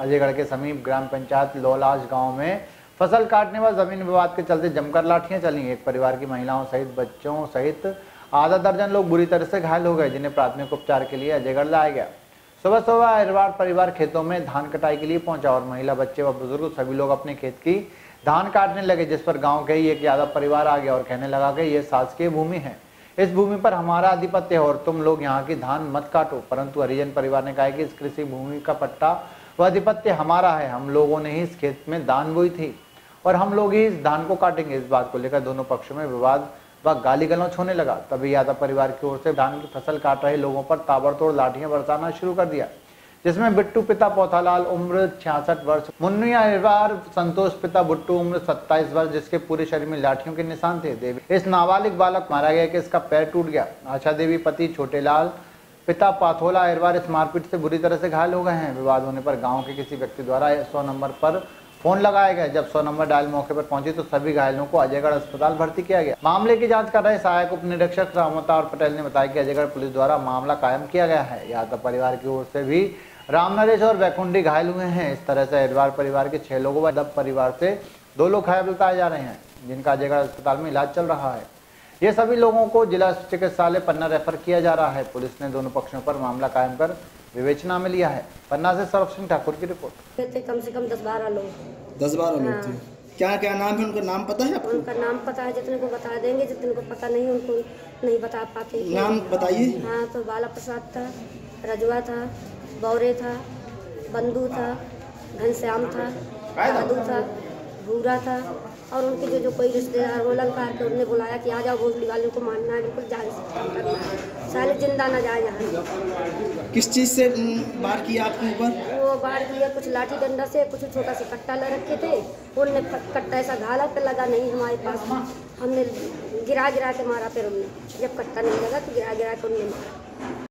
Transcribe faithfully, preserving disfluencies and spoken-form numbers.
अजयगढ़ के समीप ग्राम पंचायत लोलाज गांव में फसल काटने व जमीन विवाद के चलते जमकर लाठियां चली। एक परिवार की महिलाओं सहित बच्चों सहित आधा दर्जन लोग बुरी तरह से घायल हो गए, जिन्हें प्राथमिक उपचार के लिए अजयगढ़ लाया गया। सुबह सुबह अहिरवार परिवार खेतों में धान कटाई के लिए पहुंचा और महिला, बच्चे व बुजुर्ग सभी लोग अपने खेत की धान काटने लगे, जिस पर गांव के ही एक यादव परिवार आ गया और कहने लगा कि ये शासकीय भूमि है, इस भूमि पर हमारा आधिपत्य है और तुम लोग यहाँ की धान मत काटो। परंतु हरिजन परिवार ने कहा कि इस कृषि भूमि का पट्टा व आधिपत्य हमारा है, हम लोगों ने ही इस खेत में धान बोई थी और हम लोग ही इस धान को काटेंगे। इस बात को लेकर दोनों पक्षों में विवाद व गाली गलौच होने लगा। तभी यादव परिवार की ओर से धान की फसल काट रहे लोगों पर ताबड़तोड़ लाठियां बरसाना शुरू कर दिया, जिसमें बिट्टू पिता पोथालाल उम्र छियासठ वर्ष, मुन्निया अहिरवार संतोष पिता बुट्टू उम्र सत्ताईस वर्ष, जिसके पूरे शरीर में लाठियों के निशान थे। देवी इस नाबालिग बालक मारा गया कि इसका पैर टूट गया। आशा देवी पति छोटेलाल पिता पाथोला अहिरवार इस मारपीट से बुरी तरह से घायल हो गए हैं। विवाद होने पर गाँव के किसी व्यक्ति द्वारा सौ नंबर पर फोन लगाया गया। जब सौ नंबर डायल मौके पर पहुंची तो सभी घायलों को अजयगढ़ अस्पताल भर्ती किया गया। मामले की जांच कर रहे सहायक उप निरीक्षक रामअवतार पटेल ने बताया कि अजयगढ़ पुलिस द्वारा मामला कायम किया गया है। यादव परिवार की ओर से भी राम नरेश और वैकुंडी घायल हुए हैं। इस तरह से अहिरवार परिवार के छह लोगों व यादव परिवार से दो लोग घायल बताए जा रहे हैं, जिनका अजयगढ़ अस्पताल में इलाज चल रहा है। ये सभी लोगों को जिला चिकित्सालय पन्ना रेफर किया जा रहा है। पुलिस ने दोनों पक्षों पर मामला कायम कर विवेचना में लिया है। पन्ना से सौरभ सिंह ठाकुर की रिपोर्ट। कम से कम दस बारह लोग दस बारह लोग थे। क्या क्या नाम है उनका? नाम पता है आपको? उनका नाम पता है, जितने को बता देंगे, जितने को पता नहीं उनको नहीं बता पाते। नाम बताइए। हाँ, तो बाला प्रसाद था, रजुआ था, बौरे था, बंधु था, घनश्याम था, दादू था, भूरा था और उनके जो जो कोई रिश्तेदार वो लंकार के उन्होंने बुलाया कि आ जाओ, भोसड़ी वालों को मारना है, बिल्कुल जान से काम करना है, साले जिंदा न जाए यहाँ। किस चीज़ से वार किया आपके ऊपर? वो वार किया कुछ लाठी डंडा से, कुछ छोटा सा कट्टा ले रखे थे, उनने कट्टा ऐसा घाला पे लगा नहीं हमारे पास, हमने गिरा गिरा के मारा। फिर उनने जब कट्टा नहीं लगा तो गिरा गिरा के उनने मारा।